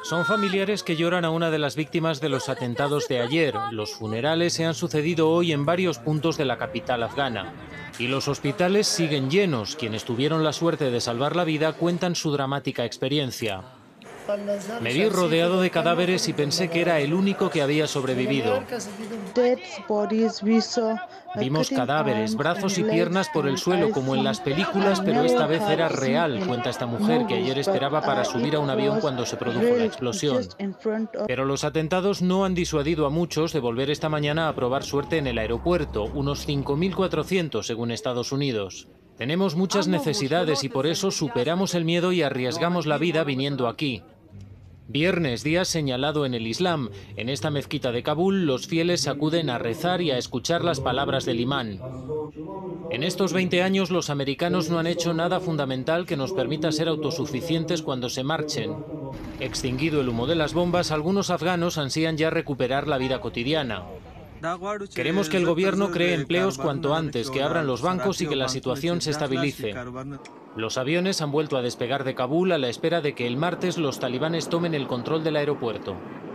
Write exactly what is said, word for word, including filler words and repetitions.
Son familiares que lloran a una de las víctimas de los atentados de ayer. Los funerales se han sucedido hoy en varios puntos de la capital afgana. Y los hospitales siguen llenos. Quienes tuvieron la suerte de salvar la vida cuentan su dramática experiencia. Me vi rodeado de cadáveres y pensé que era el único que había sobrevivido. Vimos cadáveres, brazos y piernas por el suelo como en las películas, pero esta vez era real, cuenta esta mujer, que ayer esperaba para subir a un avión cuando se produjo la explosión. Pero los atentados no han disuadido a muchos de volver esta mañana a probar suerte en el aeropuerto, unos cinco mil cuatrocientos según Estados Unidos. Tenemos muchas necesidades y por eso superamos el miedo y arriesgamos la vida viniendo aquí. Viernes, día señalado en el Islam. En esta mezquita de Kabul, los fieles acuden a rezar y a escuchar las palabras del imán. En estos veinte años, los americanos no han hecho nada fundamental que nos permita ser autosuficientes cuando se marchen. Extinguido el humo de las bombas, algunos afganos ansían ya recuperar la vida cotidiana. Queremos que el gobierno cree empleos cuanto antes, que abran los bancos y que la situación se estabilice. Los aviones han vuelto a despegar de Kabul a la espera de que el martes los talibanes tomen el control del aeropuerto.